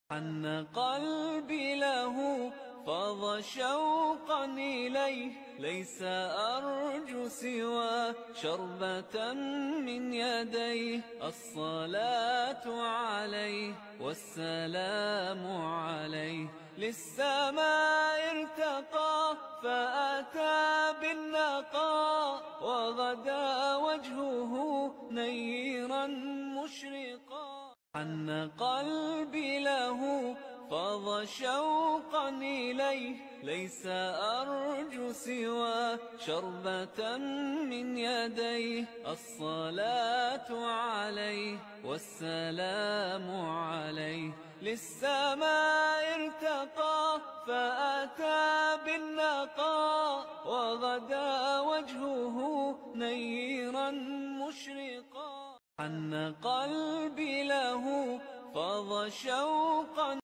حن قلبي له فاض شوقا إليه، ليس أرجو سوى شربة من يديه. الصلاة عليه والسلام عليه، للسماء ارتقى فأتى بالنقاء، وغدا وجهه نيرا مشرقا. حن قلبي له فاض شوقا إليه، ليس أرجو سوى شربة من يديه. الصلاة عليه والسلام عليه، للسماء ارتقى فأتى بالنقاء، وغدا وجهه نيرا مشرقا. حن قلبي له فاض شوقا